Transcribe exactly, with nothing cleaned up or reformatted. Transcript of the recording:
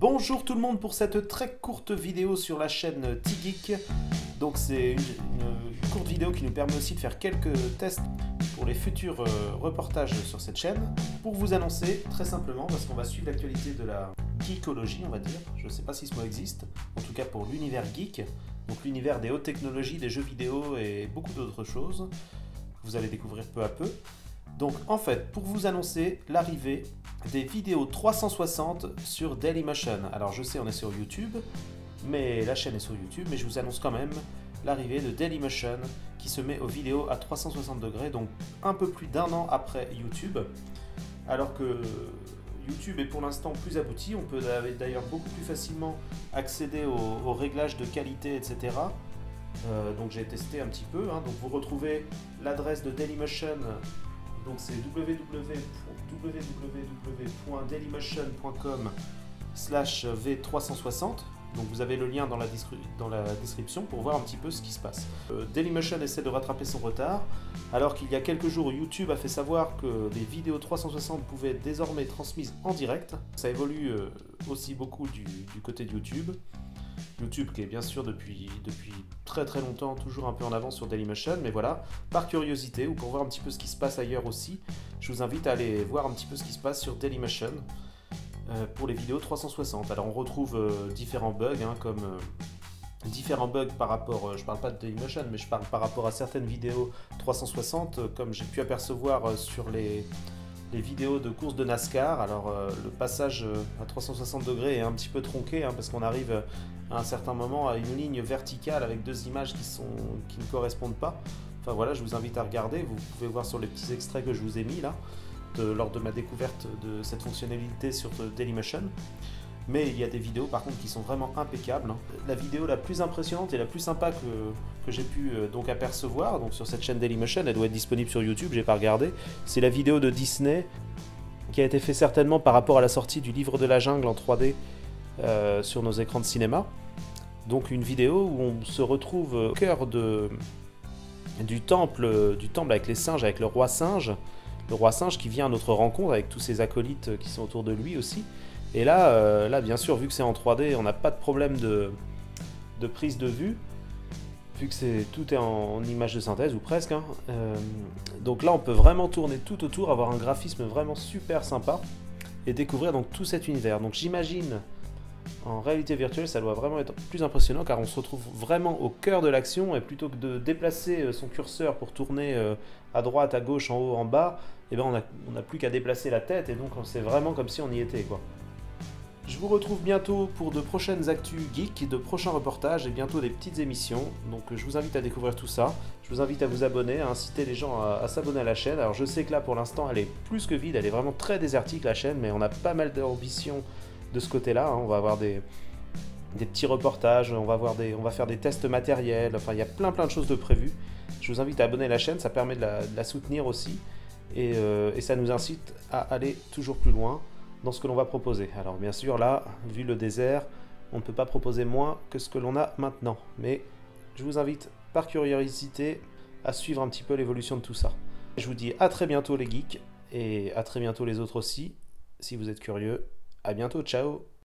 Bonjour tout le monde pour cette très courte vidéo sur la chaîne T-Geek. Donc c'est une, une courte vidéo qui nous permet aussi de faire quelques tests pour les futurs euh, reportages sur cette chaîne. Pour vous annoncer très simplement, parce qu'on va suivre l'actualité de la geekologie on va dire, je ne sais pas si ce mot existe, en tout cas pour l'univers geek, donc l'univers des hautes technologies, des jeux vidéo et beaucoup d'autres choses, que vous allez découvrir peu à peu. Donc en fait, pour vous annoncer l'arrivée des vidéos trois cent soixante sur Dailymotion. Alors je sais, on est sur YouTube, mais la chaîne est sur YouTube, mais je vous annonce quand même l'arrivée de Dailymotion qui se met aux vidéos à trois cent soixante degrés, donc un peu plus d'un an après YouTube. Alors que YouTube est pour l'instant plus abouti, on peut d'ailleurs beaucoup plus facilement accéder aux, aux réglages de qualité, et cetera. Euh, donc j'ai testé un petit peu, hein. Donc vous retrouvez l'adresse de Dailymotion. Donc c'est w w w point dailymotion point com slash v trois cent soixante. Donc vous avez le lien dans la, dans la description pour voir un petit peu ce qui se passe. Euh, Dailymotion essaie de rattraper son retard, alors qu'il y a quelques jours YouTube a fait savoir que des vidéos trois cent soixante pouvaient être désormais transmises en direct. Ça évolue euh, aussi beaucoup du, du côté de YouTube. YouTube qui est bien sûr depuis, depuis très très longtemps toujours un peu en avance sur Dailymotion, mais voilà, par curiosité ou pour voir un petit peu ce qui se passe ailleurs aussi, je vous invite à aller voir un petit peu ce qui se passe sur Dailymotion euh, pour les vidéos trois cent soixante. Alors on retrouve euh, différents bugs, hein, comme euh, différents bugs par rapport, euh, je parle pas de Dailymotion, mais je parle par rapport à certaines vidéos trois cent soixante, euh, comme j'ai pu apercevoir euh, sur les... les vidéos de course de NASCAR. Alors euh, le passage euh, à trois cent soixante degrés est un petit peu tronqué, hein, parce qu'on arrive euh, à un certain moment à une ligne verticale avec deux images qui, sont, qui ne correspondent pas. Enfin voilà, je vous invite à regarder, vous pouvez voir sur les petits extraits que je vous ai mis là, de, lors de ma découverte de cette fonctionnalité sur Dailymotion. Mais il y a des vidéos par contre qui sont vraiment impeccables, hein. La vidéo la plus impressionnante et la plus sympa que, que j'ai pu euh, donc apercevoir donc sur cette chaîne Dailymotion, elle doit être disponible sur YouTube, j'ai pas regardé, c'est la vidéo de Disney qui a été fait certainement par rapport à la sortie du Livre de la Jungle en trois D euh, sur nos écrans de cinéma. Donc une vidéo où on se retrouve au cœur de, du, temple, du temple avec les singes, avec le roi singe, le roi singe qui vient à notre rencontre avec tous ses acolytes qui sont autour de lui aussi. Et là, euh, là, bien sûr, vu que c'est en trois D, on n'a pas de problème de, de prise de vue, vu que c'est tout est en, en image de synthèse, ou presque, hein. Euh, donc là, on peut vraiment tourner tout autour, avoir un graphisme vraiment super sympa, et découvrir donc tout cet univers. Donc j'imagine, en réalité virtuelle, ça doit vraiment être plus impressionnant, car on se retrouve vraiment au cœur de l'action, et plutôt que de déplacer son curseur pour tourner à droite, à gauche, en haut, en bas, et ben on n'a on a plus qu'à déplacer la tête, et donc c'est vraiment comme si on y était, quoi. Je vous retrouve bientôt pour de prochaines actus geeks, de prochains reportages et bientôt des petites émissions. Donc je vous invite à découvrir tout ça. Je vous invite à vous abonner, à inciter les gens à, à s'abonner à la chaîne. Alors je sais que là pour l'instant elle est plus que vide, elle est vraiment très désertique la chaîne, mais on a pas mal d'ambition de ce côté-là, hein. On va avoir des, des petits reportages, on va, avoir des, on va faire des tests matériels, enfin il y a plein plein de choses de prévues. Je vous invite à abonner à la chaîne, ça permet de la, de la soutenir aussi. Et, euh, et ça nous incite à aller toujours plus loin dans ce que l'on va proposer. Alors bien sûr là, vu le désert, on ne peut pas proposer moins que ce que l'on a maintenant, mais je vous invite par curiosité à suivre un petit peu l'évolution de tout ça. Je vous dis à très bientôt les geeks, et à très bientôt les autres aussi, si vous êtes curieux. À bientôt, ciao!